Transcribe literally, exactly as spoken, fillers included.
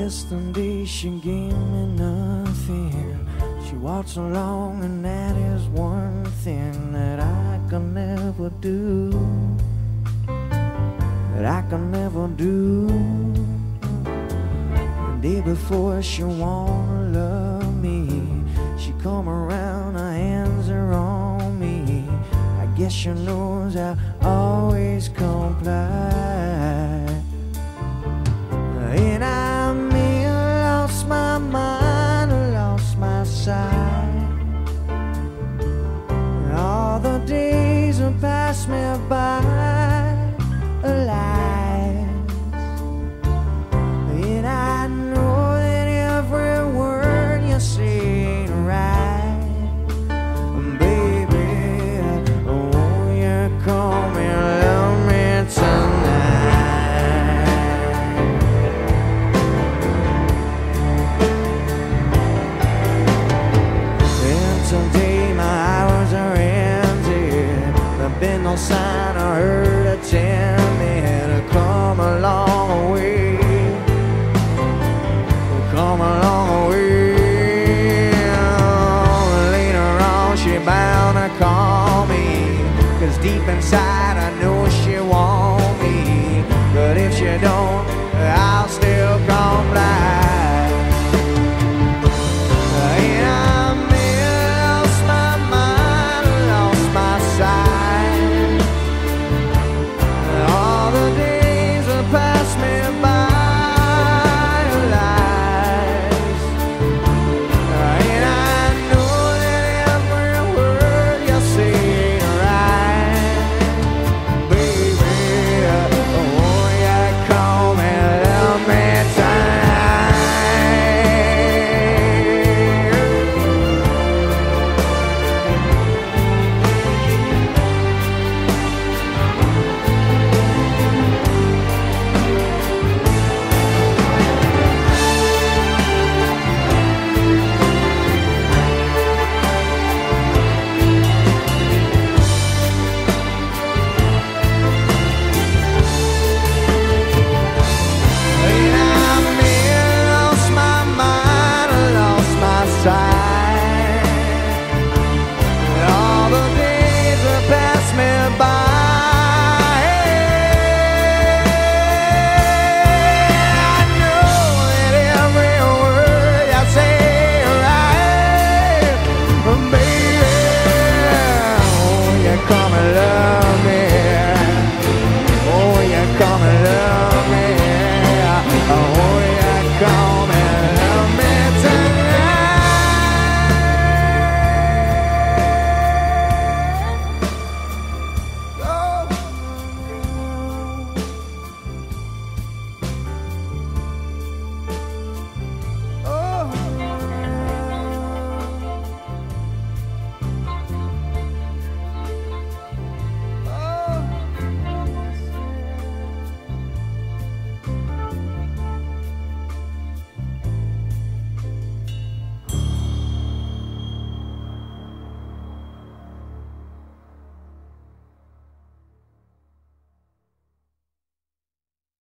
yesterday she gave me nothing. She walks along and that is one thing that I can never do, that I can never do. The day before she wanna love me, she come around, her hands are on me. I guess she knows I always comply. And I may have lost my mind, lost my sight. All the days have passed me by alive. And I know that every word you say ain't right. Baby, won't you come and love me tonight? Today my hours are ended. There's been no sign or her to tell me to come along away, come along away. Later on she bound to call me, 'cause deep inside I know she want me. But if she don't, I'll stay